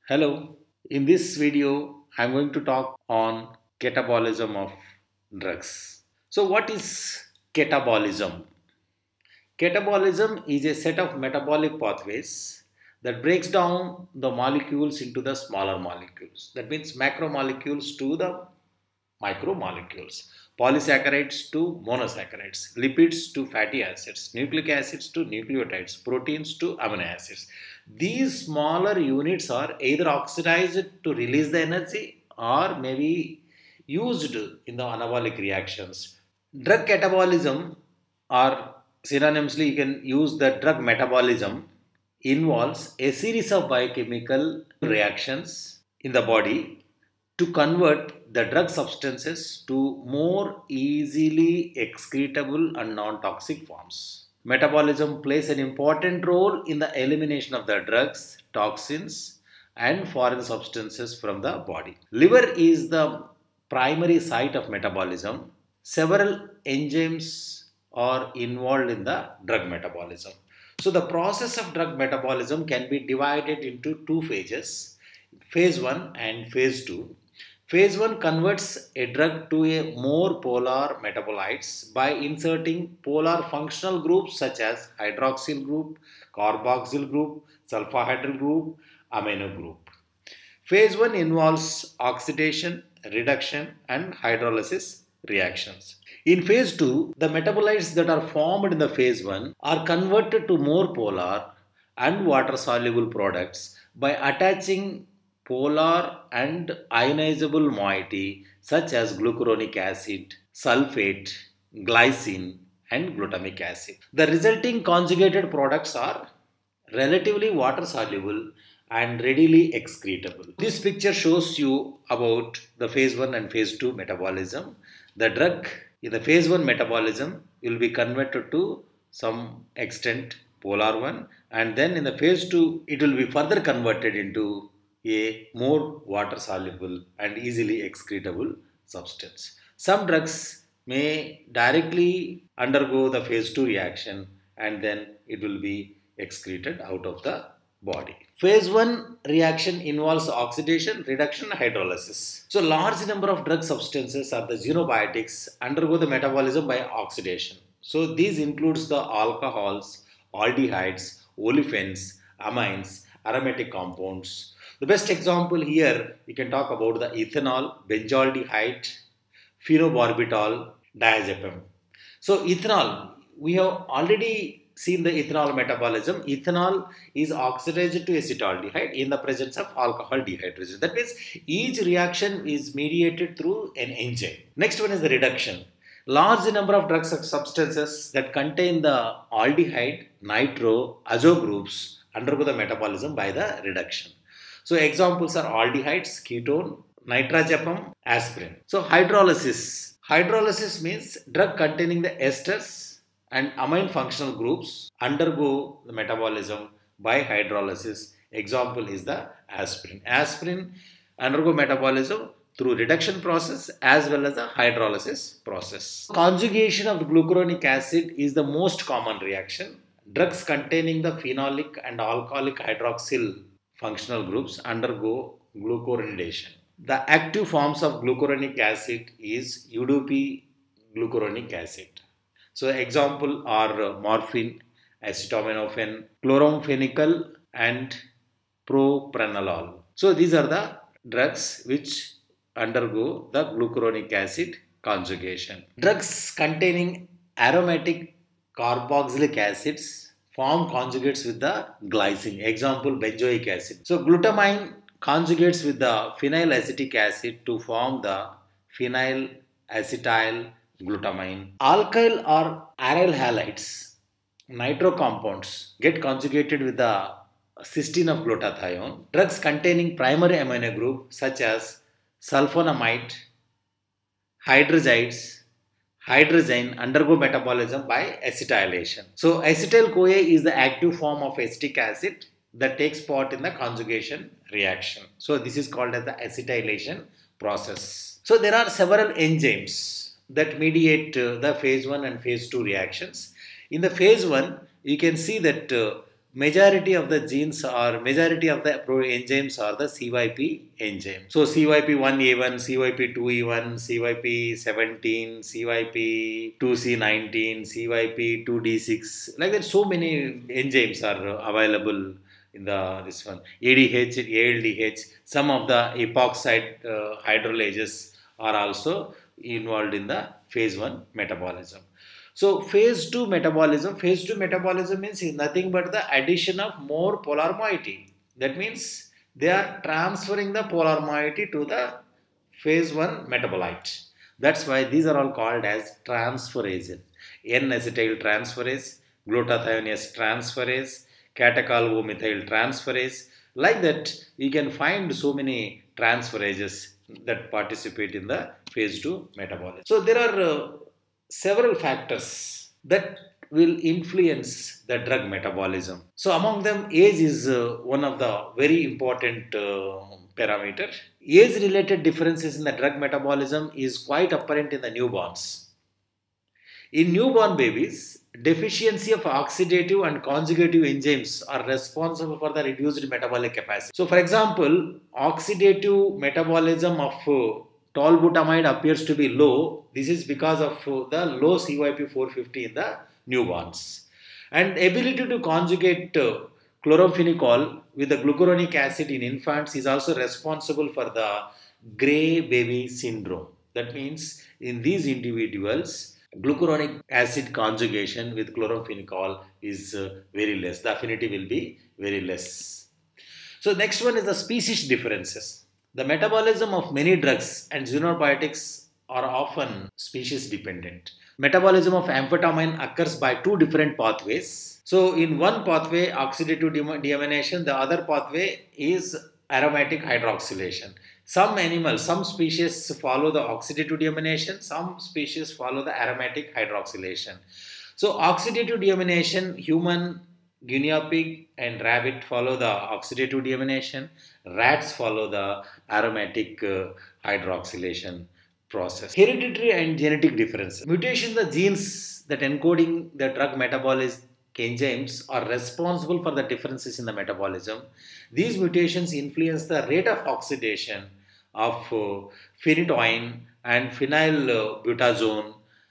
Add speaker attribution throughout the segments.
Speaker 1: Hello, in this video, I'm going to talk on catabolism of drugs. So, what is catabolism? Catabolism is a set of metabolic pathways that breaks down the molecules into the smaller molecules. That means macromolecules to the micromolecules, polysaccharides to monosaccharides, lipids to fatty acids, nucleic acids to nucleotides, proteins to amino acids. These smaller units are either oxidized to release the energy or maybe used in the anabolic reactions. Drug catabolism, or synonymously you can use the drug metabolism, involves a series of biochemical reactions in the body to convert the drug substances to more easily excretable and non-toxic forms. Metabolism plays an important role in the elimination of the drugs, toxins, and foreign substances from the body. Liver is the primary site of metabolism. Several enzymes are involved in the drug metabolism. So the process of drug metabolism can be divided into two phases, phase 1 and phase 2. Phase 1 converts a drug to a more polar metabolites by inserting polar functional groups such as hydroxyl group, carboxyl group, sulfahydryl group, amino group. Phase 1 involves oxidation, reduction and hydrolysis reactions. In phase 2, the metabolites that are formed in the phase 1 are converted to more polar and water soluble products by attaching polar and ionizable moiety such as glucuronic acid, sulfate, glycine and glutamic acid. The resulting conjugated products are relatively water soluble and readily excretable. This picture shows you about the phase 1 and phase 2 metabolism. The drug in the phase 1 metabolism will be converted to some extent polar one, and then in the phase 2 it will be further converted into a more water soluble and easily excretable substance. Some drugs may directly undergo the phase 2 reaction and then it will be excreted out of the body. Phase 1 reaction involves oxidation, reduction, and hydrolysis. So, large number of drug substances or the xenobiotics undergo the metabolism by oxidation. So, these includes the alcohols, aldehydes, olefins, amines, aromatic compounds. The best example here, we can talk about the ethanol, benzaldehyde, phenobarbital, diazepam. So, ethanol, we have already seen the ethanol metabolism. Ethanol is oxidized to acetaldehyde in the presence of alcohol dehydrogenase. That means each reaction is mediated through an enzyme. Next one is the reduction. Large number of drug substances that contain the aldehyde, nitro, azo groups undergo the metabolism by the reduction. So examples are aldehydes, ketone, nitrazepam, aspirin. So hydrolysis. Hydrolysis means drug containing the esters and amine functional groups undergo the metabolism by hydrolysis. Example is the aspirin. Aspirin undergo metabolism through reduction process as well as the hydrolysis process. Conjugation of the glucuronic acid is the most common reaction. Drugs containing the phenolic and alcoholic hydroxyl functional groups undergo glucuronidation. The active forms of glucuronic acid is UDP glucuronic acid. So example are morphine, acetaminophen, chloramphenicol and propranolol. So these are the drugs which undergo the glucuronic acid conjugation. Drugs containing aromatic carboxylic acids form conjugates with the glycine. Example benzoic acid. So glutamine conjugates with the phenylacetic acid to form the phenyl acetyl glutamine. Alkyl or aryl halides, nitro compounds get conjugated with the cysteine of glutathione. Drugs containing primary amino group such as sulfonamide, hydroxides, hydrazine undergo metabolism by acetylation. So acetyl-CoA is the active form of acetic acid that takes part in the conjugation reaction. So this is called as the acetylation process. So there are several enzymes that mediate the phase 1 and phase 2 reactions. In the phase 1, you can see that majority of the genes or majority of the enzymes are the CYP enzyme. So CYP1A1, CYP2E1, CYP17, CYP2C19, CYP2D6, like that so many enzymes are available in the this one. ADH, ALDH, some of the epoxide hydrolases are also involved in the phase 1 metabolism. So phase 2 metabolism means nothing but the addition of more polar moiety. That means they are transferring the polar moiety to the phase 1 metabolite. That's why these are all called as transferases. N-acetyl transferase, glutathione transferase, catechol-O-methyl transferase. Like that, we can find so many transferases that participate in the phase 2 metabolism. So there are several factors that will influence the drug metabolism. So among them, age is one of the very important parameter. Age related differences in the drug metabolism is quite apparent in the newborns. In newborn babies, deficiency of oxidative and conjugative enzymes are responsible for the reduced metabolic capacity. So for example, oxidative metabolism of tolbutamide appears to be low. This is because of the low CYP450 in the newborns. And ability to conjugate chloramphenicol with the glucuronic acid in infants is also responsible for the gray baby syndrome. That means in these individuals, glucuronic acid conjugation with chloramphenicol is very less. The affinity will be very less. So next one is the species differences. The metabolism of many drugs and xenobiotics are often species dependent. Metabolism of amphetamine occurs by two different pathways. So in one pathway, oxidative deamination, the other pathway is aromatic hydroxylation. Some animals, some species follow the oxidative deamination, some species follow the aromatic hydroxylation. So oxidative deamination, human, guinea pig and rabbit follow the oxidative deamination, rats follow the aromatic hydroxylation process. Hereditary and genetic differences. Mutations in the genes that encoding the drug metabolic enzymes are responsible for the differences in the metabolism. These mutations influence the rate of oxidation of phenytoin and phenylbutazone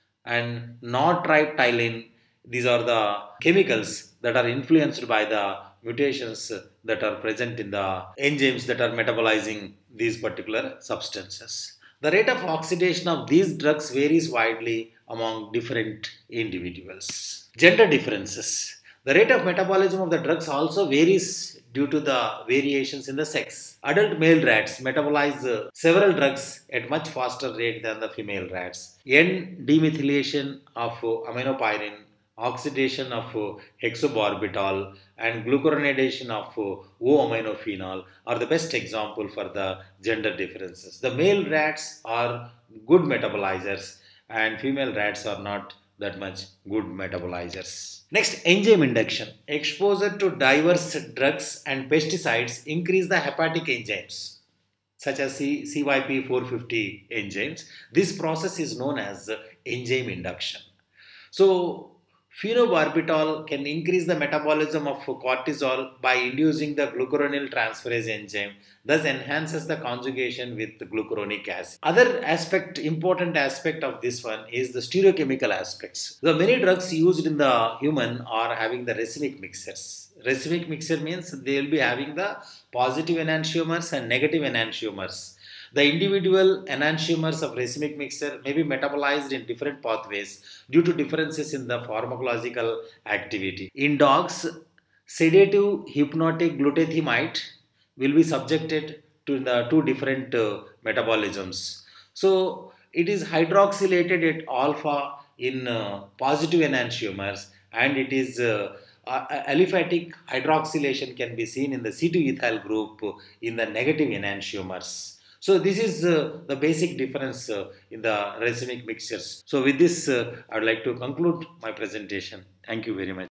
Speaker 1: and nortriptyline. These are the chemicals that are influenced by the mutations that are present in the enzymes that are metabolizing these particular substances. The rate of oxidation of these drugs varies widely among different individuals. Gender differences. The rate of metabolism of the drugs also varies due to the variations in the sex. Adult male rats metabolize several drugs at much faster rate than the female rats. N-demethylation of aminopyrin, oxidation of hexobarbital and glucuronidation of O-aminophenol are the best example for the gender differences. The male rats are good metabolizers and female rats are not that much good metabolizers. Next, enzyme induction. Exposure to diverse drugs and pesticides increase the hepatic enzymes such as CYP450 enzymes. This process is known as enzyme induction. So phenobarbital can increase the metabolism of cortisol by inducing the glucuronyl transferase enzyme, thus enhances the conjugation with the glucuronic acid. Other important aspect of this one is the stereochemical aspects. The many drugs used in the human are having the racemic mixtures. Racemic mixture means they will be having the positive enantiomers and negative enantiomers. The individual enantiomers of racemic mixture may be metabolized in different pathways due to differences in the pharmacological activity. In dogs, sedative hypnotic glutathione will be subjected to the two different metabolisms. So it is hydroxylated at alpha in positive enantiomers, and it is aliphatic hydroxylation can be seen in the C2-ethyl group in the negative enantiomers. So this is the basic difference in the racemic mixtures. So with this, I would like to conclude my presentation. Thank you very much.